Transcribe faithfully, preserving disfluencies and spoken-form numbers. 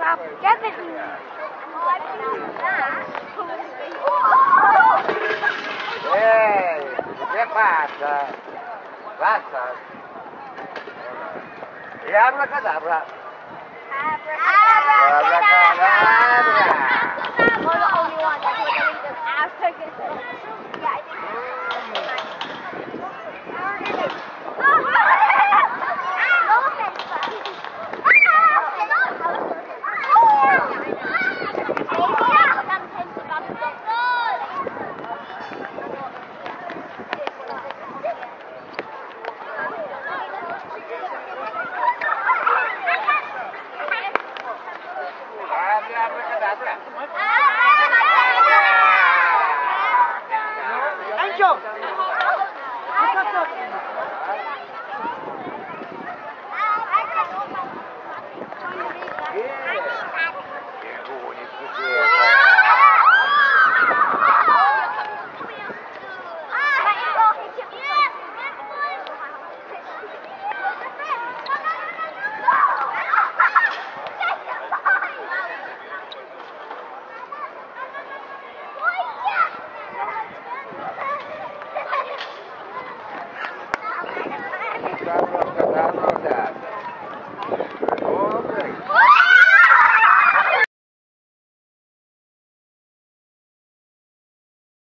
Get with me. Ehi, che passa? Basta. E abracadabra. Abracadabra. Well, the only one that's what I think of after this. Yeah, I think Angel! Bravo.